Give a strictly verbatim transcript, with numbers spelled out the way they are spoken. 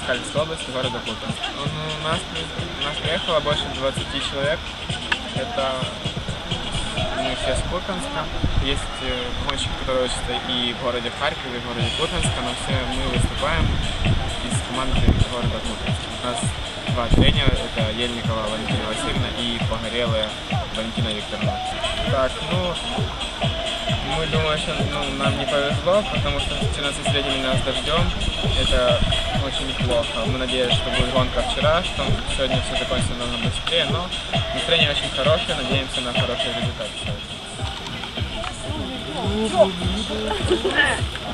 Аскальской области, города Купянск. Ну, у, нас, у нас приехало больше двадцати человек. Это мы все с Купянска. Есть гонщики, которые учатся и в городе Харькове, и в городе Купянска, но все мы выступаем из команды города Купянска. У нас два тренера, это Ельникова Валентина Васильевна и Погорелая Валентина Викторовна. Так, ну, мы думаем, что ну, нам не повезло, потому что четырнадцать встретили нас дождем. Это очень плохо. Мы надеялись, что будет гонка вчера, что сегодня все закончится намного быстрее, но настроение очень хорошее, надеемся на хороший результат.